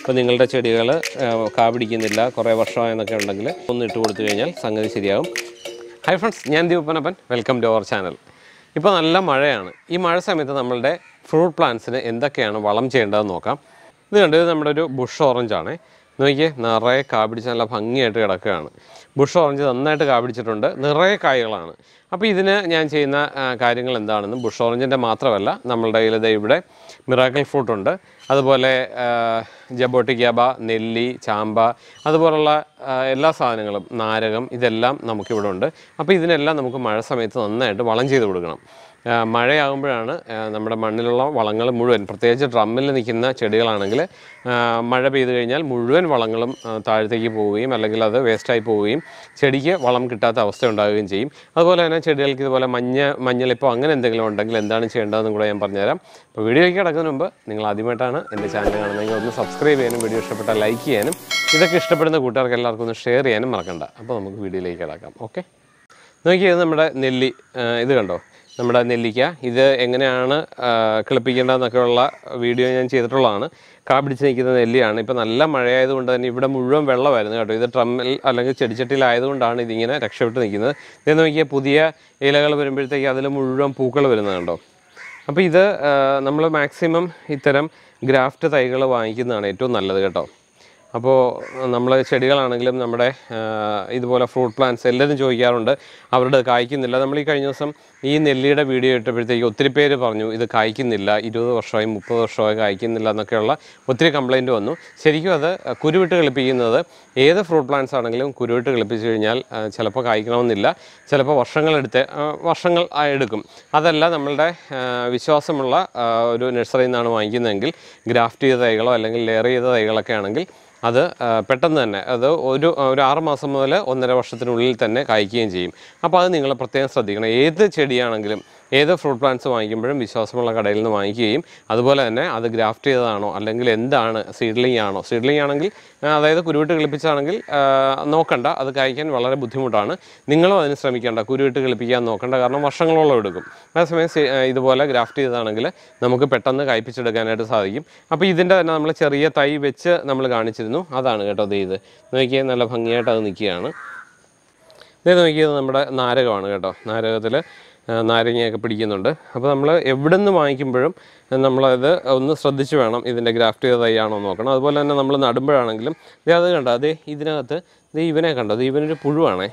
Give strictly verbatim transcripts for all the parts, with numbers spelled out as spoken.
അപ്പോൾ നിങ്ങളുടെ ചെടികൾ കാ പിടിക്കുന്നില്ല കുറേ വർഷമായെന്നൊക്കെ ഉണ്ടെങ്കിൽ ഒന്ന് ഇട്ട് കൊടുത്തു കഴിഞ്ഞാൽ സംഗതി ശരിയാകും. ഹായ് ഫ്രണ്ട്സ്, ഞാൻ Deepanappan. Welcome to our channel. ഇപ്പോൾ നല്ല മഴയാണ്. ഈ മഴ സമയത്ത് നമ്മളുടെ ഫ്രൂട്ട് പ്ലാന്റ്സിന് എന്തൊക്കെയാണ് വളം ചെയ്യേണ്ടതെന്ന് നോക്കാം. ഇത് കണ്ടത് നമ്മുടെ ഒരു ബുഷ് ഓറഞ്ചാണ്. നോക്കിയേ, നിറയെ കാ പിടിച്ച് നല്ല ഭംഗിയായിട്ട് കിടക്കുകയാണ്. ബുഷ് ഓറഞ്ച് നന്നായിട്ട് കാ പിടിച്ചിട്ടുണ്ട്, നിറയെ കായ്കളാണ്. അപ്പോൾ ഇതിന് ഞാൻ ചെയ്യുന്ന കാര്യങ്ങൾ എന്താണെന്നും, ബുഷ് ഓറഞ്ചിൻ്റെ മാത്രമല്ല, നമ്മളുടെ കയ്യിൽ ഇവിടെ മിറാക്കിൾ ഫ്രൂട്ടുണ്ട്, അതുപോലെ ജബോട്ടിക്കാബ, നെല്ലി, ചാമ്പ, അതുപോലുള്ള എല്ലാ സാധനങ്ങളും, നാരകം, ഇതെല്ലാം നമുക്കിവിടെ ഉണ്ട്. അപ്പോൾ ഇതിനെല്ലാം നമുക്ക് മഴ സമയത്ത് നന്നായിട്ട് വളം ചെയ്ത് കൊടുക്കണം. മഴയാകുമ്പോഴാണ് നമ്മുടെ മണ്ണിലുള്ള വളങ്ങൾ മുഴുവൻ, പ്രത്യേകിച്ച് ഡ്രമ്മിൽ നിൽക്കുന്ന ചെടികളാണെങ്കിൽ മഴ പെയ്ത് കഴിഞ്ഞാൽ മുഴുവൻ വളങ്ങളും താഴത്തേക്ക് പോവുകയും അല്ലെങ്കിൽ അത് വേസ്റ്റായി പോവുകയും ചെടിക്ക് വളം കിട്ടാത്ത അവസ്ഥ ഉണ്ടാകുകയും ചെയ്യും. അതുപോലെ തന്നെ ചെടികൾക്ക് ഇതുപോലെ മഞ്ഞ മഞ്ഞളിപ്പോൾ അങ്ങനെ എന്തെങ്കിലും ഉണ്ടെങ്കിൽ എന്താണ് ചെയ്യേണ്ടതെന്നും കൂടെ ഞാൻ പറഞ്ഞുതരാം. അപ്പോൾ വീഡിയോയ്ക്ക് കിടക്കുന്നതിന് മുമ്പ് നിങ്ങൾ ആദ്യമായിട്ടാണ് എൻ്റെ ചാനൽ കാണുന്നതെങ്കിൽ ഒന്ന് സബ്സ്ക്രൈബ് ചെയ്യാനും വീഡിയോ ഇഷ്ടപ്പെട്ടാൽ ലൈക്ക് ചെയ്യാനും ഇതൊക്കെ ഇഷ്ടപ്പെടുന്ന കൂട്ടുകാർക്ക് എല്ലാവർക്കും ഒന്ന് ഷെയർ ചെയ്യാനും മറക്കണ്ട. അപ്പോൾ നമുക്ക് വീഡിയോയിലേക്ക് കിടക്കാം. ഓക്കെ, നോക്കിയത് നമ്മുടെ നെല്ലി, ഇത് കണ്ടോ, നമ്മുടെ നെല്ലിക്ക. ഇത് എങ്ങനെയാണ് കിളിപ്പിക്കേണ്ടതെന്നൊക്കെയുള്ള വീഡിയോ ഞാൻ ചെയ്തിട്ടുള്ളതാണ്. കാ പിടിച്ച് നിൽക്കുന്ന നെല്ലിയാണ്. ഇപ്പോൾ നല്ല മഴയായതുകൊണ്ട് തന്നെ ഇവിടെ മുഴുവൻ വെള്ളമായിരുന്നു കേട്ടോ. ഇത് ട്രമ്മിൽ അല്ലെങ്കിൽ ചെടിച്ചട്ടിയിലായതുകൊണ്ടാണ് ഇതിങ്ങനെ രക്ഷപ്പെട്ട് നിൽക്കുന്നത്. ഇത് നോക്കിയാൽ പുതിയ ഇലകൾ വരുമ്പോഴത്തേക്ക് അതിൽ മുഴുവൻ പൂക്കൾ വരുന്നത് കണ്ടോ. അപ്പോൾ ഇത് നമ്മൾ മാക്സിമം ഇത്തരം ഗ്രാഫ്റ്റ് തൈകൾ വാങ്ങിക്കുന്നതാണ് ഏറ്റവും നല്ലത് കേട്ടോ. അപ്പോൾ നമ്മൾ ചെടികളാണെങ്കിലും നമ്മുടെ ഇതുപോലെ ഫ്രൂട്ട് പ്ലാന്റ്സ് എല്ലാവരും ചോദിക്കാറുണ്ട്, അവരുടെ കായ്ക്കുന്നില്ല. നമ്മൾ ഈ കഴിഞ്ഞ ദിവസം ഈ നെല്ലിയുടെ വീഡിയോ ഇട്ടപ്പോഴത്തേക്ക് ഒത്തിരി പേര് പറഞ്ഞു ഇത് കായ്ക്കുന്നില്ല, ഇരുപത് വർഷമായി മുപ്പത് വർഷമായി കായ്ക്കുന്നില്ല എന്നൊക്കെയുള്ള ഒത്തിരി കംപ്ലയിൻറ്റ് വന്നു. ശരിക്കും അത് കുരുവിട്ട് കളിപ്പിക്കുന്നത്, ഏത് ഫ്രൂട്ട് പ്ലാന്റ്സ് ആണെങ്കിലും കുരുവിട്ട് കളിപ്പിച്ച് കഴിഞ്ഞാൽ ചിലപ്പോൾ കായ്ക്കണമെന്നില്ല, ചിലപ്പോൾ വർഷങ്ങളെടുത്ത് വർഷങ്ങൾ എടുക്കും. അതല്ല നമ്മളുടെ വിശ്വാസമുള്ള ഒരു നഴ്സറിയിൽ നിന്നാണ് വാങ്ങിക്കുന്നതെങ്കിൽ ഗ്രാഫ്റ്റ് ചെയ്ത തൈകളോ അല്ലെങ്കിൽ ലെയർ ചെയ്ത തൈകളൊക്കെ ആണെങ്കിൽ അത് പെട്ടെന്ന് തന്നെ അത് ഒരു ഒരു ആറ് മാസം മുതൽ ഒന്നര വർഷത്തിനുള്ളിൽ തന്നെ കായ്ക്കുകയും ചെയ്യും. അപ്പോൾ അത് നിങ്ങൾ പ്രത്യേകം ശ്രദ്ധിക്കണം. ഏത് ചെടിയാണെങ്കിലും ഏത് ഫ്രൂട്ട് പ്ലാന്റ്സ് വാങ്ങിക്കുമ്പോഴും വിശ്വാസമുള്ള കടയിൽ നിന്ന് വാങ്ങിക്കുകയും അതുപോലെ തന്നെ അത് ഗ്രാഫ്റ്റ് ചെയ്തതാണോ അല്ലെങ്കിൽ എന്താണ്, സീഡ്ലിംഗ് ആണോ, സീഡ്ലിംഗ് ആണെങ്കിൽ അതായത് കുരുവിട്ട് കിളിപ്പിച്ചാണെങ്കിൽ നോക്കണ്ട, അത് കായ്ക്കാൻ വളരെ ബുദ്ധിമുട്ടാണ്. നിങ്ങളും അതിന് ശ്രമിക്കേണ്ട, കുരുവിട്ട് കിളിപ്പിക്കാൻ നോക്കണ്ട, കാരണം വർഷങ്ങളോളം എടുക്കും. അതേസമയം ഇതുപോലെ ഗ്രാഫ്റ്റ് ചെയ്തതാണെങ്കിൽ നമുക്ക് പെട്ടെന്ന് കായ്പ്പിച്ചെടുക്കാനായിട്ട് സാധിക്കും. അപ്പോൾ ഇതിൻ്റെ തന്നെ നമ്മൾ ചെറിയ തൈ വെച്ച് നമ്മൾ കാണിച്ചിരുന്നു, അതാണ് കേട്ടോ. അത് ഇത് നോക്കിയാൽ നല്ല ഭംഗിയായിട്ട് അത് നിൽക്കുകയാണ്. ഇത് നോക്കിയത് നമ്മുടെ നാരകമാണ് കേട്ടോ. നാരകത്തിൽ നാരങ്ങയൊക്കെ പിടിക്കുന്നുണ്ട്. അപ്പോൾ നമ്മൾ എവിടെ നിന്ന് വാങ്ങിക്കുമ്പോഴും നമ്മളത് ഒന്ന് ശ്രദ്ധിച്ച് വേണം ഇതിൻ്റെ ഗ്രാഫ്റ്റ് ചെയ്ത തൈയാണോ നോക്കണം. അതുപോലെ തന്നെ നമ്മൾ നടുമ്പോഴാണെങ്കിലും ഇത് അത് കണ്ടോ, അതേ ഇതിനകത്ത് ഇത് ഇവനെ കണ്ടോ, ഇത് ഇവനൊരു പുഴുവാണേ.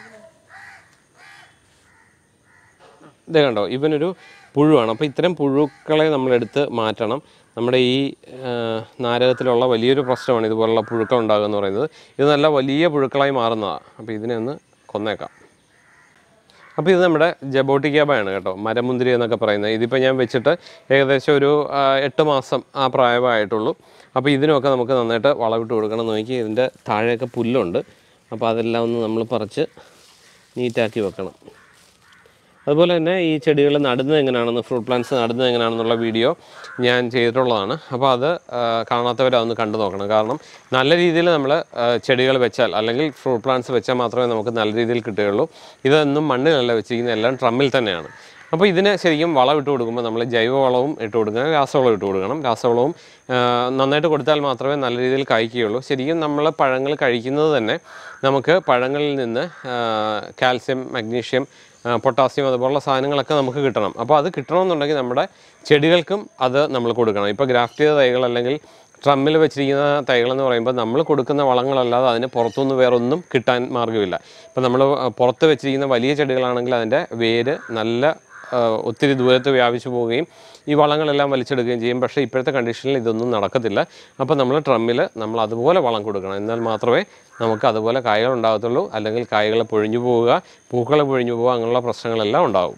ഇത് കണ്ടോ, ഇവനൊരു പുഴുവാണ്. അപ്പോൾ ഇത്തരം പുഴുക്കളെ നമ്മളെടുത്ത് മാറ്റണം. നമ്മുടെ ഈ നാരകത്തിലുള്ള വലിയൊരു പ്രശ്നമാണ് ഇതുപോലുള്ള പുഴുക്കൾ ഉണ്ടാകുക എന്ന് പറയുന്നത്. ഇത് നല്ല വലിയ പുഴുക്കളായി മാറുന്നതാണ്. അപ്പോൾ ഇതിനെ ഒന്ന് കൊന്നേക്കാം. അപ്പോൾ ഇത് നമ്മുടെ ജബോട്ടിക്കാബയാണ് കേട്ടോ, മരമുന്തിരി എന്നൊക്കെ പറയുന്നത്. ഇതിപ്പോൾ ഞാൻ വെച്ചിട്ട് ഏകദേശം ഒരു എട്ട് മാസം ആ പ്രായമായിട്ടുള്ളൂ. അപ്പോൾ ഇതിനൊക്കെ നമുക്ക് നന്നായിട്ട് വളമിട്ട് കൊടുക്കണം. നോക്കി ഇതിൻ്റെ താഴെയൊക്കെ പുല്ലുണ്ട്. അപ്പോൾ അതെല്ലാം ഒന്ന് നമ്മൾ പറിച്ച് നീറ്റാക്കി വെക്കണം. അതുപോലെ തന്നെ ഈ ചെടികൾ നടുന്നത് എങ്ങനെയാണെന്ന്, ഫ്രൂട്ട് പ്ലാന്റ്സ് നടുന്നത് എങ്ങനെയാണെന്നുള്ള വീഡിയോ ഞാൻ ചെയ്തിട്ടുള്ളതാണ്. അപ്പോൾ അത് കാണാത്തവരതൊന്ന് കണ്ടു നോക്കണം. കാരണം നല്ല രീതിയിൽ നമ്മൾ ചെടികൾ വെച്ചാൽ അല്ലെങ്കിൽ ഫ്രൂട്ട് പ്ലാന്റ്സ് വെച്ചാൽ മാത്രമേ നമുക്ക് നല്ല രീതിയിൽ കിട്ടുകയുള്ളൂ. ഇതൊന്നും മണ്ണിലല്ല വെച്ചിരിക്കുന്നത്, എല്ലാം ഡ്രമ്മിൽ തന്നെയാണ്. അപ്പോൾ ഇതിന് ശരിക്കും വളം ഇട്ട് കൊടുക്കുമ്പോൾ നമ്മൾ ജൈവവളവും ഇട്ട് കൊടുക്കണം, രാസവളം ഇട്ട് കൊടുക്കണം. രാസവളവും നന്നായിട്ട് കൊടുത്താൽ മാത്രമേ നല്ല രീതിയിൽ കായ്ക്കുകയുള്ളൂ. ശരിക്കും നമ്മൾ പഴങ്ങൾ കഴിക്കുന്നത് തന്നെ നമുക്ക് പഴങ്ങളിൽ നിന്ന് കാൽസ്യം, മഗ്നീഷ്യം, പൊട്ടാസ്യം അതുപോലുള്ള സാധനങ്ങളൊക്കെ നമുക്ക് കിട്ടണം. അപ്പോൾ അത് കിട്ടണമെന്നുണ്ടെങ്കിൽ നമ്മുടെ ചെടികൾക്കും അത് നമ്മൾ കൊടുക്കണം. ഇപ്പോൾ ഗ്രാഫ്റ്റ് ചെയ്ത തൈകൾ അല്ലെങ്കിൽ ഡ്രമ്മിൽ വെച്ചിരിക്കുന്ന തൈകളെന്ന് പറയുമ്പോൾ നമ്മൾ കൊടുക്കുന്ന വളങ്ങളല്ലാതെ അതിന് പുറത്തുനിന്ന് വേറൊന്നും കിട്ടാൻ മാർഗ്ഗമില്ല. ഇപ്പോൾ നമ്മൾ പുറത്ത് വെച്ചിരിക്കുന്ന വലിയ ചെടികളാണെങ്കിൽ അതിൻ്റെ വേര് നല്ല ഒത്തിരി ദൂരത്ത് വ്യാപിച്ചു പോവുകയും ഈ വളങ്ങളെല്ലാം വലിച്ചെടുക്കുകയും ചെയ്യും. പക്ഷേ ഇപ്പോഴത്തെ കണ്ടീഷനിൽ ഇതൊന്നും നടക്കത്തില്ല. അപ്പോൾ നമ്മൾ ഡ്രമ്മിൽ നമ്മൾ അതുപോലെ വളം കൊടുക്കണം. എന്നാൽ മാത്രമേ നമുക്ക് അതുപോലെ കായകൾ ഉണ്ടാകത്തുള്ളൂ. അല്ലെങ്കിൽ കായകൾ പൊഴിഞ്ഞു പോവുക, പൂക്കൾ പൊഴിഞ്ഞു പോവുക, അങ്ങനെയുള്ള പ്രശ്നങ്ങളെല്ലാം ഉണ്ടാകും.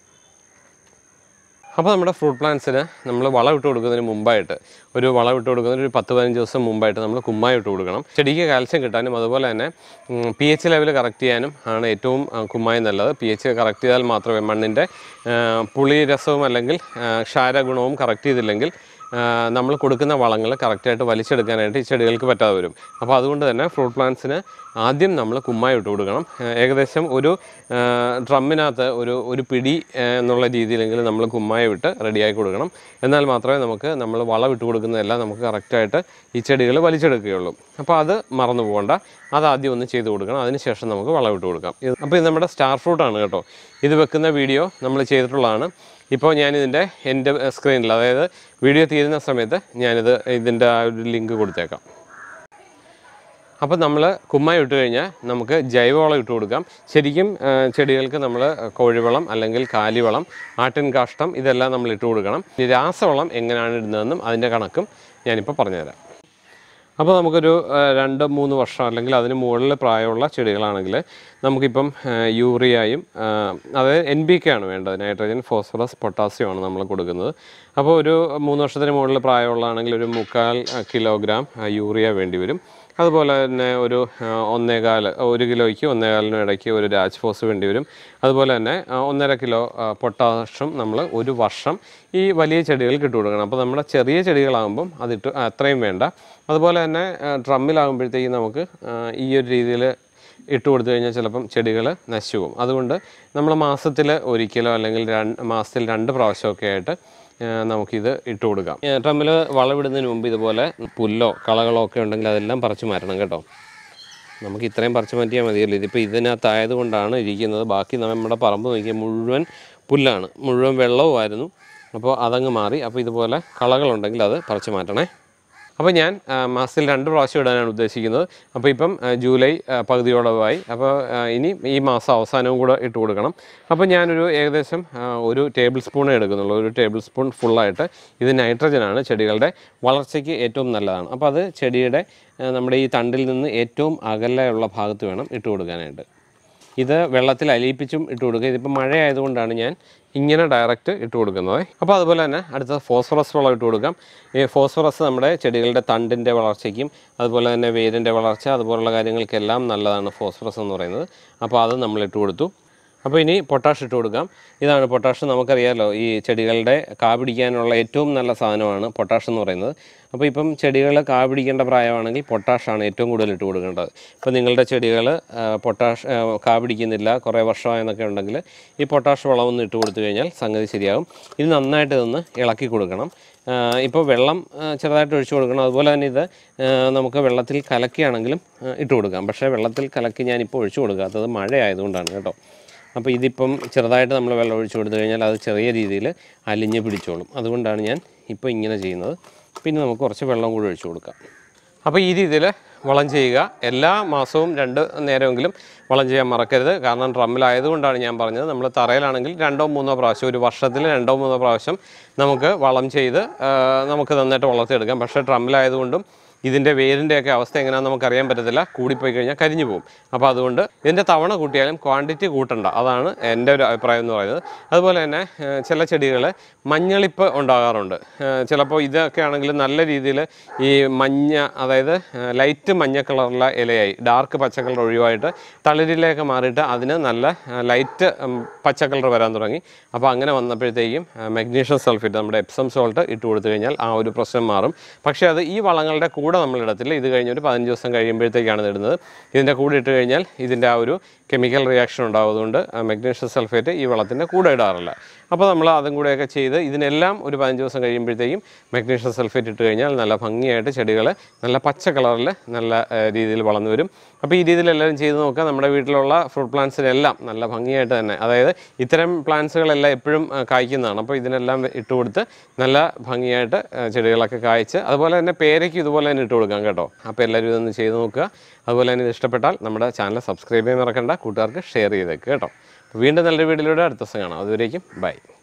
അപ്പോൾ നമ്മുടെ ഫ്രൂട്ട് പ്ലാന്റ്സിന് നമ്മൾ വളം ഇട്ട് കൊടുക്കുന്നതിന് മുമ്പായിട്ട് ഒരു വളം ഇട്ട് കൊടുക്കുന്നതിന് ഒരു പത്ത് പതിനഞ്ച് ദിവസം മുമ്പായിട്ട് നമ്മൾ കുമ്മായി ഇട്ട് കൊടുക്കണം. ചെടിക്ക് കാൽസ്യം കിട്ടാനും അതുപോലെ തന്നെ പി എച്ച് ലെവൽ കറക്റ്റ് ചെയ്യാനും ആണ് ഏറ്റവും കുമ്മായി നല്ലത്. പി എച്ച് കറക്റ്റ് ചെയ്താൽ മാത്രമേ മണ്ണിൻ്റെ പുളി രസവും അല്ലെങ്കിൽ ക്ഷാരഗുണവും കറക്റ്റ് ചെയ്തില്ലെങ്കിൽ നമ്മൾ കൊടുക്കുന്ന വളങ്ങൾ കറക്റ്റായിട്ട് വലിച്ചെടുക്കാനായിട്ട് ഈ ചെടികൾക്ക് പറ്റാതെ വരും. അപ്പോൾ അതുകൊണ്ട് തന്നെ ഫ്രൂട്ട് പ്ലാന്റ്സിന് ആദ്യം നമ്മൾ കുമ്മായി ഇട്ട് കൊടുക്കണം. ഏകദേശം ഒരു ഡ്രമ്മിനകത്ത് ഒരു ഒരു പിടി എന്നുള്ള രീതിയിലെങ്കിലും നമ്മൾ കുമ്മായി വിട്ട് റെഡിയാക്കി കൊടുക്കണം. എന്നാൽ മാത്രമേ നമുക്ക് നമ്മൾ വളം ഇട്ട് കൊടുക്കുന്നതെല്ലാം നമുക്ക് കറക്റ്റായിട്ട് ഈ ചെടികൾ വലിച്ചെടുക്കുകയുള്ളൂ. അപ്പോൾ അത് മറന്നു പോകണ്ട, അതാദ്യം ഒന്ന് ചെയ്ത് കൊടുക്കണം. അതിനുശേഷം നമുക്ക് വളം ഇട്ട് കൊടുക്കാം. അപ്പോൾ ഇത് നമ്മുടെ സ്റ്റാർ ഫ്രൂട്ടാണ് കേട്ടോ. ഇത് വെക്കുന്ന വീഡിയോ നമ്മൾ ചെയ്തിട്ടുള്ളതാണ്. ഇപ്പോൾ ഞാനിതിൻ്റെ എൻ്റെ സ്ക്രീനിൽ, അതായത് വീഡിയോ തീരുന്ന സമയത്ത് ഞാനിത് ഇതിൻ്റെ ആ ഒരു ലിങ്ക് കൊടുത്തേക്കാം. അപ്പോൾ നമ്മൾ കുമ്മായി ഇട്ട് കഴിഞ്ഞാൽ നമുക്ക് ജൈവവളം ഇട്ട് കൊടുക്കാം. ശരിക്കും ചെടികൾക്ക് നമ്മൾ കോഴിവളം അല്ലെങ്കിൽ കാലിവളം, ആട്ടിൻ കാഷ്ടം ഇതെല്ലാം നമ്മൾ ഇട്ട് കൊടുക്കണം. രാസവളം എങ്ങനെയാണ് ഇടുന്നതെന്നും അതിൻ്റെ കണക്കും ഞാനിപ്പോൾ പറഞ്ഞുതരാം. അപ്പോൾ നമുക്കൊരു രണ്ട് മൂന്ന് വർഷം അല്ലെങ്കിൽ അതിന് മുകളിൽ പ്രായമുള്ള ചെടികളാണെങ്കിൽ നമുക്കിപ്പം യൂറിയയും അതായത് എൻ ബി കെ ആണ് വേണ്ടത്. നൈട്രജൻ, ഫോസ്ഫറസ്, പൊട്ടാസ്യം ആണ് നമ്മൾ കൊടുക്കുന്നത്. അപ്പോൾ ഒരു മൂന്ന് വർഷത്തിന് മുകളിൽ പ്രായമുള്ളതാണെങ്കിൽ ഒരു മുക്കാൽ കിലോഗ്രാം യൂറിയ വേണ്ടി വരും. അതുപോലെ തന്നെ ഒരു ഒന്നേകാൽ ഒരു കിലോയ്ക്ക് ഒന്നേകാലിനും ഇടയ്ക്ക് ഒരു രാജ് ഫോസ് വേണ്ടി വരും. അതുപോലെ തന്നെ ഒന്നര കിലോ പൊട്ടാഷ്യം നമ്മൾ ഒരു വർഷം ഈ വലിയ ചെടികൾക്ക് ഇട്ട് കൊടുക്കണം. അപ്പോൾ നമ്മുടെ ചെറിയ ചെടികളാകുമ്പം അതിട്ട് അത്രയും വേണ്ട. അതുപോലെ തന്നെ ഡ്രമ്മിലാകുമ്പോഴത്തേക്കും നമുക്ക് ഈ ഒരു രീതിയിൽ ഇട്ട് കൊടുത്തു കഴിഞ്ഞാൽ ചിലപ്പം ചെടികൾ നശിച്ചു പോകും. അതുകൊണ്ട് നമ്മൾ മാസത്തിൽ ഒരിക്കലോ അല്ലെങ്കിൽ രണ്ട് മാസത്തിൽ രണ്ട് പ്രാവശ്യമൊക്കെ ആയിട്ട് നമുക്കിത് ഇട്ട് കൊടുക്കാം. ഡ്രമ്മിൽ വളമിടുന്നതിന് മുമ്പ് ഇതുപോലെ പുല്ലോ കളകളോ ഒക്കെ ഉണ്ടെങ്കിൽ അതെല്ലാം പറിച്ചു മാറ്റണം കേട്ടോ. നമുക്ക് ഇത്രയും പറിച്ചു മാറ്റിയാൽ മതിയല്ലോ. ഇതിപ്പോൾ ഇതിനകത്തായത് കൊണ്ടാണ് ഇരിക്കുന്നത്. ബാക്കി നമ്മുടെ പറമ്പ് നോക്കിയാൽ മുഴുവൻ പുല്ലാണ്, മുഴുവൻ വെള്ളവുമായിരുന്നു. അപ്പോൾ അതങ്ങ് മാറി. അപ്പോൾ ഇതുപോലെ കളകളുണ്ടെങ്കിൽ അത് പറിച്ചു മാറ്റണേ. അപ്പോൾ ഞാൻ മാസത്തിൽ രണ്ട് പ്രാവശ്യം ഇടാനാണ് ഉദ്ദേശിക്കുന്നത്. അപ്പോൾ ഇപ്പം ജൂലൈ പകുതിയോളമായി. അപ്പോൾ ഇനി ഈ മാസം അവസാനവും കൂടെ ഇട്ട് കൊടുക്കണം. അപ്പോൾ ഞാനൊരു ഏകദേശം ഒരു ടേബിൾ സ്പൂണേ എടുക്കുന്നുള്ളൂ. ഒരു ടേബിൾ സ്പൂൺ ഫുള്ളായിട്ട്. ഇത് നൈട്രജനാണ്, ചെടികളുടെ വളർച്ചയ്ക്ക് ഏറ്റവും നല്ലതാണ്. അപ്പോൾ അത് ചെടിയുടെ നമ്മുടെ ഈ തണ്ടിൽ നിന്ന് ഏറ്റവും അകലെയുള്ള ഭാഗത്ത് വേണം ഇട്ട് കൊടുക്കാനായിട്ട്. ഇത് വെള്ളത്തിൽ അലിയിപ്പിച്ചും ഇട്ട് കൊടുക്കുക. ഇതിപ്പോൾ മഴയായതുകൊണ്ടാണ് ഞാൻ ഇങ്ങനെ ഡയറക്റ്റ് ഇട്ട് കൊടുക്കുന്നത്. അപ്പോൾ അതുപോലെ തന്നെ അടുത്ത ഫോസ്ഫറസ് വളം ഇട്ട് കൊടുക്കാം. ഈ ഫോസ്ഫറസ് നമ്മുടെ ചെടികളുടെ തണ്ടിൻ്റെ വളർച്ചയ്ക്കും അതുപോലെ തന്നെ വേരിൻ്റെ വളർച്ച അതുപോലുള്ള കാര്യങ്ങൾക്കെല്ലാം നല്ലതാണ് ഫോസ്ഫറസ് എന്ന് പറയുന്നത്. അപ്പോൾ അത് നമ്മൾ ഇട്ട് കൊടുത്തു. അപ്പോൾ ഇനി പൊട്ടാഷ് ഇട്ട് കൊടുക്കാം. ഇതാണ് പൊട്ടാഷ്. നമുക്കറിയാമല്ലോ, ഈ ചെടികളുടെ കാ പിടിക്കാനുള്ള ഏറ്റവും നല്ല സാധനമാണ് പൊട്ടാഷ് എന്ന് പറയുന്നത്. അപ്പോൾ ഇപ്പം ചെടികൾ കാ പിടിക്കേണ്ട പ്രായമാണെങ്കിൽ പൊട്ടാഷാണ് ഏറ്റവും കൂടുതൽ ഇട്ട് കൊടുക്കേണ്ടത്. ഇപ്പോൾ നിങ്ങളുടെ ചെടികൾ പൊട്ടാഷ് കാ പിടിക്കുന്നില്ല, കുറേ വർഷമായെന്നൊക്കെ ഉണ്ടെങ്കിൽ ഈ പൊട്ടാഷ് വളമൊന്ന് ഇട്ട് കൊടുത്തു കഴിഞ്ഞാൽ സംഗതി ശരിയാകും. ഇത് നന്നായിട്ട് ഇതൊന്ന് ഇളക്കി കൊടുക്കണം. ഇപ്പോൾ വെള്ളം ചെറുതായിട്ട് ഒഴിച്ചു കൊടുക്കണം. അതുപോലെ തന്നെ ഇത് നമുക്ക് വെള്ളത്തിൽ കലക്കിയാണെങ്കിലും ഇട്ട് കൊടുക്കാം. പക്ഷേ വെള്ളത്തിൽ കലക്കി ഞാനിപ്പോൾ ഒഴിച്ചു കൊടുക്കാത്തത് മഴ ആയതുകൊണ്ടാണ് കേട്ടോ. അപ്പോൾ ഇതിപ്പം ചെറുതായിട്ട് നമ്മൾ വെള്ളം ഒഴിച്ചു കൊടുത്തു കഴിഞ്ഞാൽ അത് ചെറിയ രീതിയിൽ അലിഞ്ഞ് പിടിച്ചോളും. അതുകൊണ്ടാണ് ഞാൻ ഇപ്പോൾ ഇങ്ങനെ ചെയ്യുന്നത്. പിന്നെ നമുക്ക് കുറച്ച് വെള്ളം കൂടി ഒഴിച്ചു കൊടുക്കാം. അപ്പോൾ ഈ രീതിയിൽ വളം ചെയ്യുക. എല്ലാ മാസവും രണ്ട് നേരമെങ്കിലും വളം ചെയ്യാൻ മറക്കരുത്. കാരണം ഡ്രമ്മിലായതുകൊണ്ടാണ് ഞാൻ പറഞ്ഞത്. നമ്മൾ തറയിലാണെങ്കിൽ രണ്ടോ മൂന്നോ പ്രാവശ്യം, ഒരു വർഷത്തിൽ രണ്ടോ മൂന്നോ പ്രാവശ്യം നമുക്ക് വളം ചെയ്ത് നമുക്ക് നന്നായിട്ട് വളർത്തിയെടുക്കാം. പക്ഷേ ഡ്രമ്മിലായതുകൊണ്ടും ഇതിൻ്റെ വേരിൻ്റെയൊക്കെ അവസ്ഥ എങ്ങനെയാണെന്ന് നമുക്കറിയാൻ പറ്റത്തില്ല. കൂടിപ്പോയി കഴിഞ്ഞാൽ കരിഞ്ഞു പോകും. അപ്പോൾ അതുകൊണ്ട് ഇതിൻ്റെ തവണ കൂട്ടിയാലും ക്വാണ്ടിറ്റി കൂട്ടണ്ട. അതാണ് എൻ്റെ ഒരു അഭിപ്രായം എന്ന് പറയുന്നത്. അതുപോലെ തന്നെ ചില ചെടികൾ മഞ്ഞളിപ്പ് ഉണ്ടാകാറുണ്ട്. ചിലപ്പോൾ ഇതൊക്കെ ആണെങ്കിൽ നല്ല രീതിയിൽ ഈ മഞ്ഞ, അതായത് ലൈറ്റ് മഞ്ഞ കളറുള്ള ഇലയായി ഡാർക്ക് പച്ച കളർ ഒഴിവായിട്ട് തളിരിലേക്ക് മാറിയിട്ട് അതിന് നല്ല ലൈറ്റ് പച്ച കളർ വരാൻ തുടങ്ങി. അപ്പോൾ അങ്ങനെ വന്നപ്പോഴത്തേക്കും മഗ്നീഷ്യം സൾഫേറ്റ്, നമ്മുടെ എപ്സം സോൾട്ട് ഇട്ട് കൊടുത്തു കഴിഞ്ഞാൽ ആ ഒരു പ്രശ്നം മാറും. പക്ഷേ അത് ഈ വളങ്ങളുടെ കൂടെ നമ്മൾ ഇടത്തില്ല. ഇത് കഴിഞ്ഞൊരു പതിനഞ്ച് ദിവസം കഴിയുമ്പോഴത്തേക്കാണ് ഇത് ഇടുന്നത്. ഇതിൻ്റെ കൂടെ ഇട്ട് കഴിഞ്ഞാൽ ഇതിൻ്റെ ആ ഒരു കെമിക്കൽ റിയാക്ഷൻ ഉണ്ടാകുന്നതുകൊണ്ട് മഗ്നീഷ്യം സൾഫേറ്റ് ഈ വളത്തിൻ്റെ കൂടെ ഇടാറില്ല. അപ്പോൾ നമ്മൾ അതും കൂടെയൊക്കെ ചെയ്ത് ഇതിനെല്ലാം ഒരു പതിനഞ്ച് ദിവസം കഴിയുമ്പോഴത്തേക്കും മഗ്നീഷ്യം സൾഫേറ്റ് ഇട്ട് കഴിഞ്ഞാൽ നല്ല ഭംഗിയായിട്ട് ചെടികൾ നല്ല പച്ച കളറിൽ നല്ല രീതിയിൽ വളർന്നു വരും. അപ്പോൾ ഈ രീതിയിൽ എല്ലാവരും ചെയ്ത് നോക്കുക. നമ്മുടെ വീട്ടിലുള്ള ഫ്രൂട്ട് പ്ലാന്റ്സിനെല്ലാം നല്ല ഭംഗിയായിട്ട് തന്നെ, അതായത് ഇത്തരം പ്ലാന്റ്സുകളെല്ലാം എപ്പോഴും കായ്ക്കുന്നതാണ്. അപ്പോൾ ഇതിനെല്ലാം ഇട്ട് കൊടുത്ത് നല്ല ഭംഗിയായിട്ട് ചെടികളൊക്കെ കായ്ച്ച്, അതുപോലെ തന്നെ പേരയ്ക്ക് ഇതുപോലെ തന്നെ ഇട്ട് കൊടുക്കാം കേട്ടോ. അപ്പോൾ എല്ലാവരും ഇതൊന്ന് ചെയ്ത് നോക്കുക. അതുപോലെ തന്നെ ഇത് ഇഷ്ടപ്പെട്ടാൽ നമ്മുടെ ചാനൽ സബ്സ്ക്രൈബ് ചെയ്യാൻ മറക്കണ്ട. കൂട്ടുകാർക്ക് ഷെയർ ചെയ്തേക്ക് കേട്ടോ. വീണ്ടും നല്ലൊരു വീഡിയോയിലൂടെ അടുത്ത ദിവസം കാണാം. അതുവരേക്കും ബൈ.